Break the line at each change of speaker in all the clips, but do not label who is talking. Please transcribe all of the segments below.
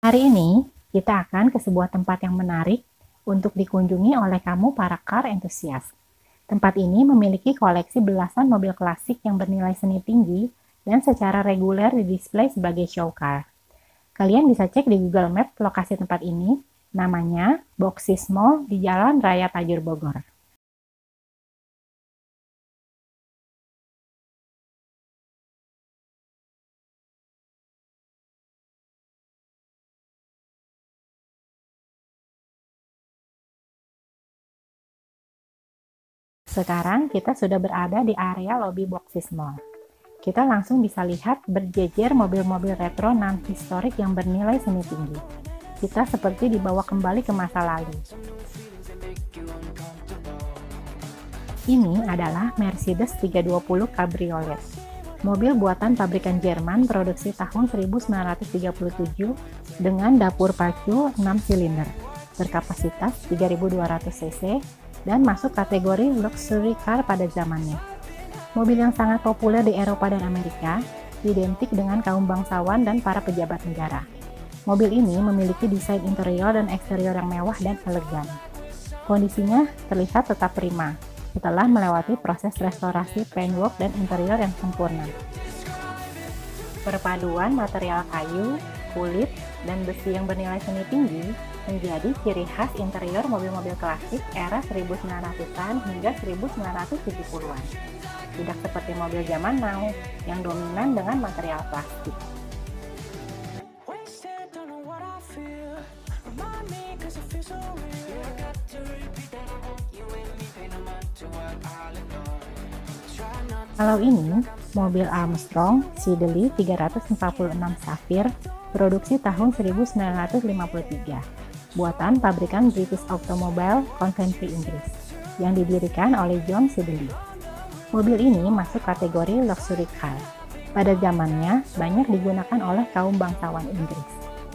Hari ini, kita akan ke sebuah tempat yang menarik untuk dikunjungi oleh kamu para car enthusiast. Tempat ini memiliki koleksi belasan mobil klasik yang bernilai seni tinggi dan secara reguler didisplay sebagai show car. Kalian bisa cek di Google Maps lokasi tempat ini, namanya Boxes Mall di Jalan Raya Tajur Bogor. Sekarang kita sudah berada di area lobi Boxes Mall. Kita langsung bisa lihat berjejer mobil-mobil retro non-historik yang bernilai seni tinggi. Kita seperti dibawa kembali ke masa lalu. Ini adalah Mercedes 320 Cabriolet. Mobil buatan pabrikan Jerman produksi tahun 1937 dengan dapur pacu 6 silinder, berkapasitas 3.200 cc, dan masuk kategori luxury car pada zamannya. Mobil yang sangat populer di Eropa dan Amerika, identik dengan kaum bangsawan dan para pejabat negara. Mobil ini memiliki desain interior dan eksterior yang mewah dan elegan. Kondisinya terlihat tetap prima, setelah melewati proses restorasi paintwork dan interior yang sempurna. Perpaduan material kayu, kulit, dan besi yang bernilai seni tinggi menjadi ciri khas interior mobil-mobil klasik era 1900-an hingga 1970-an. Tidak seperti mobil zaman now yang dominan dengan material plastik. Kalau ini, mobil Armstrong Siddeley 346 Sapphire, produksi tahun 1953, buatan pabrikan British Automobile Coventry, Inggris, yang didirikan oleh John Siddeley. Mobil ini masuk kategori luxury car. Pada zamannya, banyak digunakan oleh kaum bangsawan Inggris.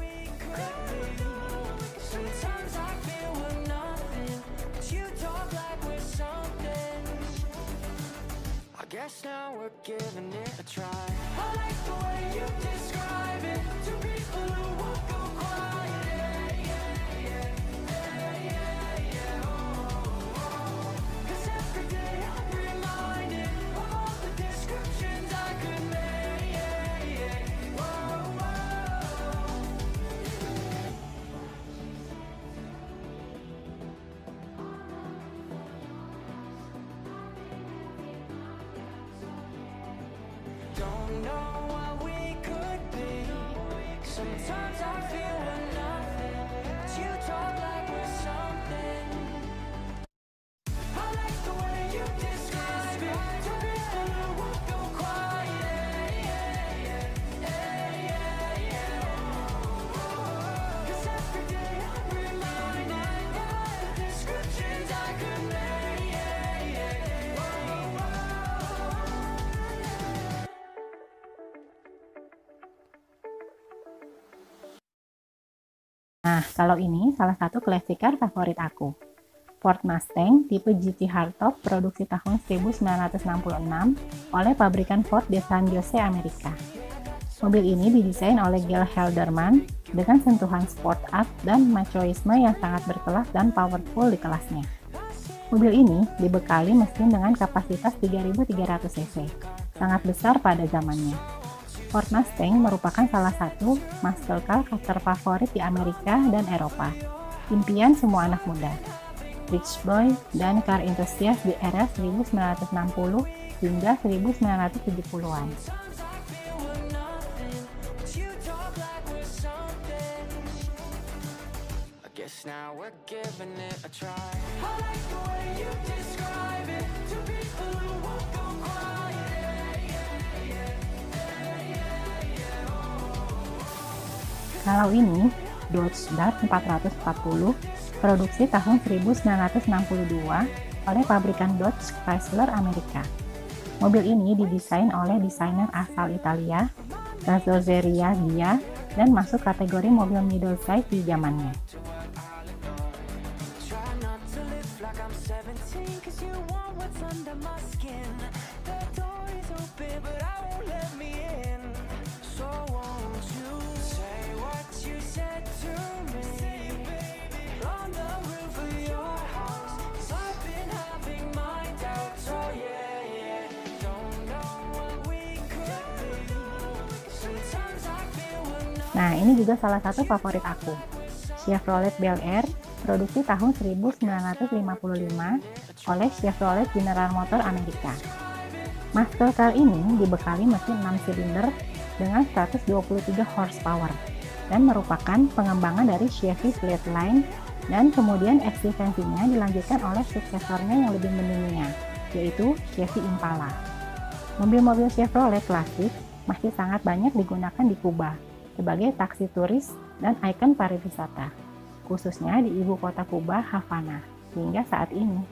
Nah, kalau ini salah satu classic car favorit aku. Ford Mustang tipe GT Hardtop produksi tahun 1966 oleh pabrikan Ford di San Jose, Amerika. Mobil ini didesain oleh Gale Halderman dengan sentuhan sport art dan machoisme yang sangat berkelas dan powerful di kelasnya. Mobil ini dibekali mesin dengan kapasitas 3.300 cc, sangat besar pada zamannya. Ford Mustang merupakan salah satu muscle car terfavorit di Amerika dan Eropa. Impian semua anak muda, rich boy, dan car enthusiast di era 1960 hingga 1970-an. Kalau ini, Dodge Dart 440, produksi tahun 1962 oleh pabrikan Dodge Chrysler, Amerika. Mobil ini didesain oleh desainer asal Italia, Gazzozeria Ghia, dan masuk kategori mobil middle size di zamannya. said Nah, ini juga salah satu favorit aku. Chevrolet Bel Air, produksi tahun 1955 oleh Chevrolet General Motor Amerika. Muscle Car ini dibekali mesin 6 silinder dengan 123 horsepower dan merupakan pengembangan dari Chevy Flatline, dan kemudian eksistensinya dilanjutkan oleh suksesornya yang lebih mendunia, yaitu Chevy Impala. Mobil-mobil Chevrolet klasik masih sangat banyak digunakan di Kuba sebagai taksi turis dan ikon pariwisata, khususnya di ibu kota Kuba, Havana, hingga saat ini.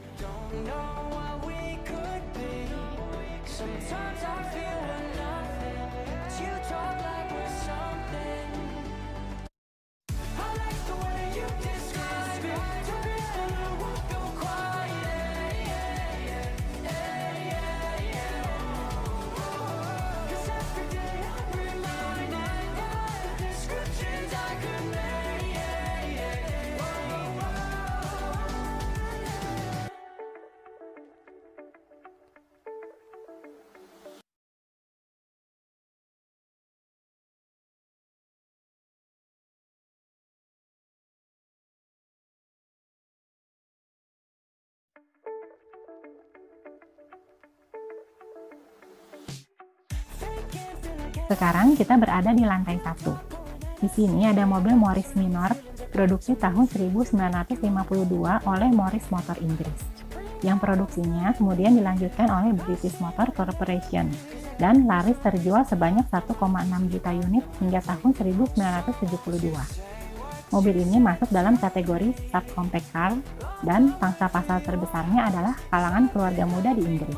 Sekarang kita berada di lantai 1. Di sini ada mobil Morris Minor, produksi tahun 1952 oleh Morris Motor Inggris, yang produksinya kemudian dilanjutkan oleh British Motor Corporation dan laris terjual sebanyak 1,6 juta unit hingga tahun 1972. Mobil ini masuk dalam kategori subcompact car dan pangsa pasar terbesarnya adalah kalangan keluarga muda di Inggris.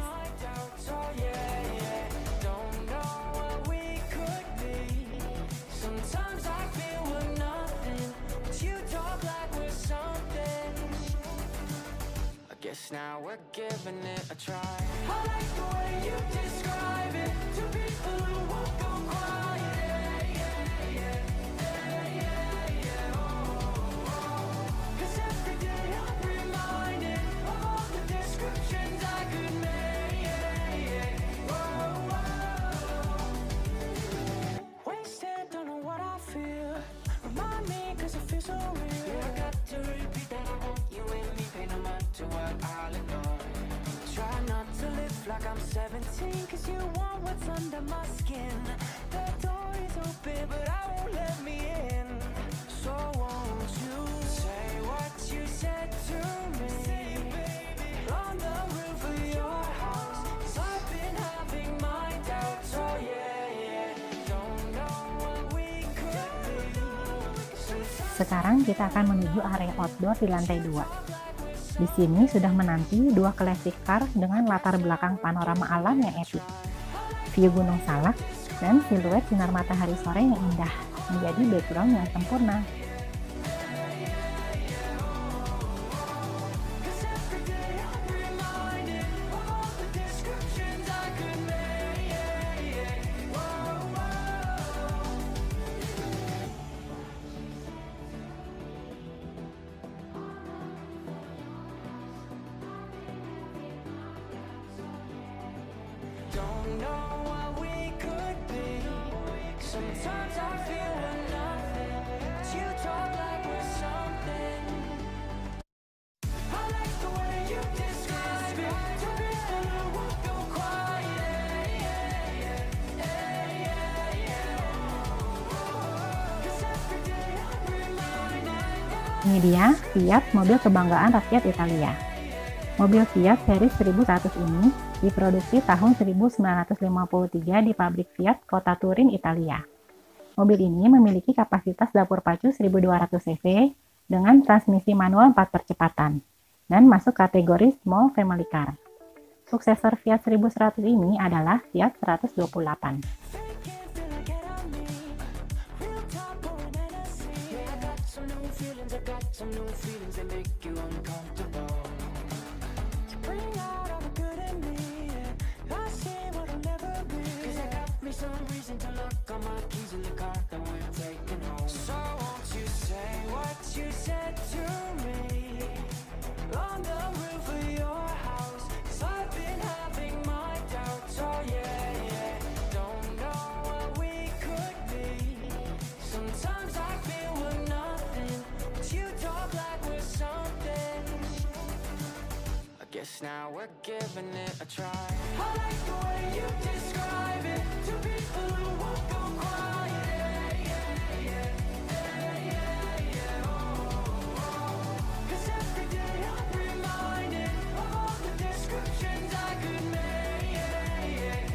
Now we're giving it a try. I like the way you describe it to people who won't go quiet. Cause every day I'm reminded of all the descriptions I could make. Wasted, don't know what I feel. Remind me cause it feels so real. Yeah, I got to repeat that I want you and me. Pay no mind to what I'll ignore. Try not to live like I'm 17, cause you want what's under my skin. The door is open but I won't let me in. So won't you say what you said to me? Say it, baby, on the roof of your house. 'Cause I've been having my doubts, oh yeah. Don't know what we could be.
Sekarang kita akan menuju area outdoor di lantai 2. Di sini sudah menanti dua classic car dengan latar belakang panorama alam yang epik, view Gunung Salak, dan siluet sinar matahari sore yang indah menjadi background yang sempurna.
Don't know what we could be. Sometimes I feel we're nothing, but you talk like we're something. I like the way you describe it to people who won't go quiet. 'Cause every day I'm reminded.
Ini dia Fiat, mobil kebanggaan rakyat Italia. Mobil Fiat seri 1100 ini diproduksi tahun 1953 di pabrik Fiat Kota Turin, Italia. Mobil ini memiliki kapasitas dapur pacu 1200 cc dengan transmisi manual 4 percepatan dan masuk kategori small family car. Suksesor Fiat 1100 ini adalah Fiat 128.
guess now we're giving it a try. I like the way you describe it to people who won't go quiet. Cause every day I'm reminded of all the descriptions I could make.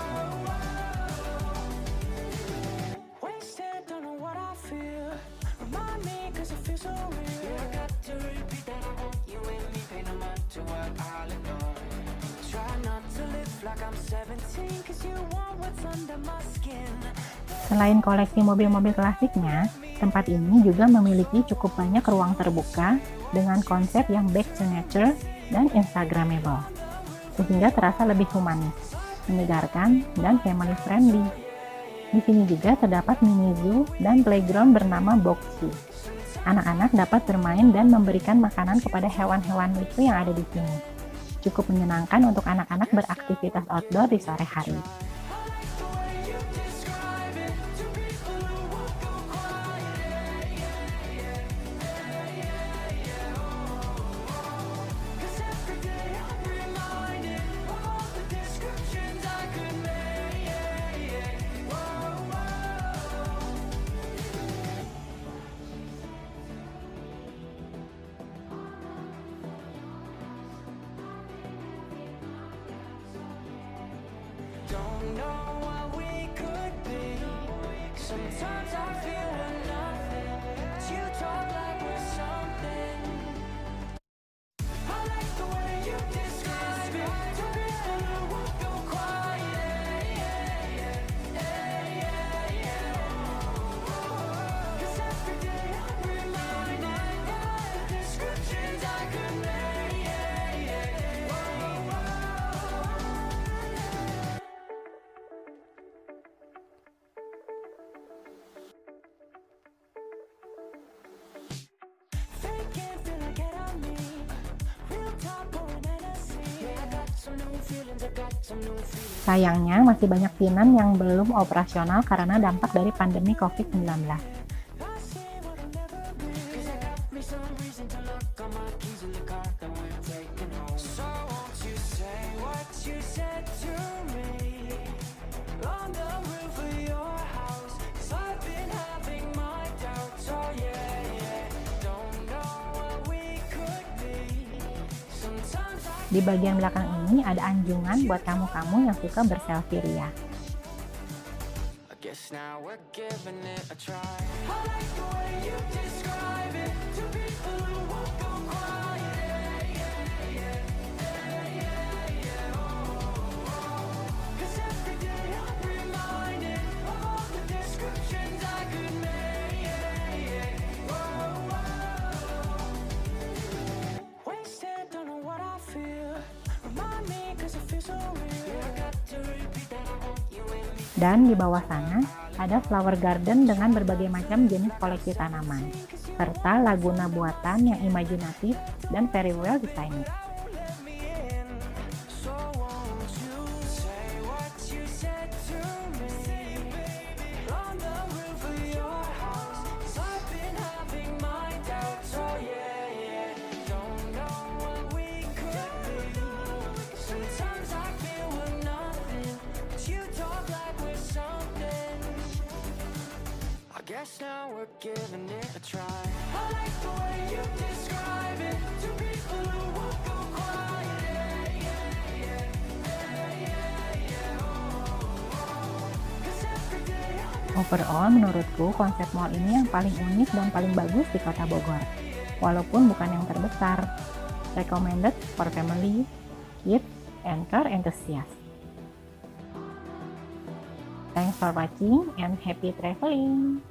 Wasted, don't know what I feel. Remind me cause it feels so real. I got to repeat that I want you with me. Pay no mind to what I'll ignore. Try not to live like I'm 17 cause you want what's under my skin.
Selain koleksi mobil-mobil klasiknya, tempat ini juga memiliki cukup banyak ruang terbuka dengan konsep yang back to nature dan instagramable, sehingga terasa lebih humanis, menyegarkan, dan family friendly. Di sini juga terdapat mini zoo dan playground bernama Box Zoo. Anak-anak dapat bermain dan memberikan makanan kepada hewan-hewan lucu yang ada di sini. Cukup menyenangkan untuk anak-anak beraktivitas outdoor di sore hari.
Don't know what we could be. Sometimes I feel we're nothing, but you talk like we're something. I like the way you describe it to people who won't go quiet. Cause every day I'm reminded of all the descriptions I could make.
Sayangnya, masih banyak Pinan yang belum operasional karena dampak dari pandemi COVID-19. Di bagian belakang ini ada anjungan buat kamu-kamu yang suka berselfie ria. Dan di bawah sana ada flower garden dengan berbagai macam jenis koleksi tanaman, serta laguna buatan yang imajinatif dan very well designed.
Guess now we're giving it a try. I like the way you describe it to people who won't go quiet.
Overall, menurutku konsep mall ini yang paling unik dan paling bagus di Kota Bogor. Walaupun bukan yang terbesar. Recommended for family, kids, and car enthusiasts. Thanks for watching and happy traveling!